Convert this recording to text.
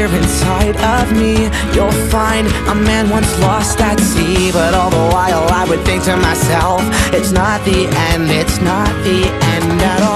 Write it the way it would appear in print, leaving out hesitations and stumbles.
here inside of me. You'll find a man once lost at sea, but all the while I would think to myself, it's not the end, it's not the end at all.